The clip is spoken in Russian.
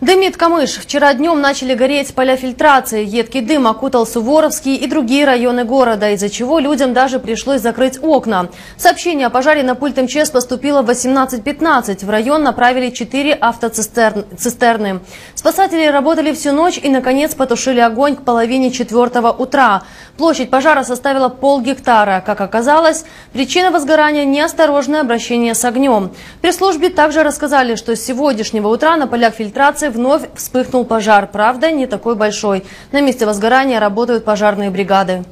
Дымит Камыш. Вчера днем начали гореть поля фильтрации. Едкий дым окутал Суворовский и другие районы города, из-за чего людям даже пришлось закрыть окна. Сообщение о пожаре на пульт МЧС поступило в 18:15. В район направили 4 автоцистерны. Спасатели работали всю ночь и, наконец, потушили огонь к половине 4 утра. Площадь пожара составила полгектара. Как оказалось, причина возгорания – неосторожное обращение с огнем. В пресс-службе также рассказали, что с сегодняшнего утра на полях фильтрации вновь вспыхнул пожар. Правда, не такой большой. На месте возгорания работают пожарные бригады.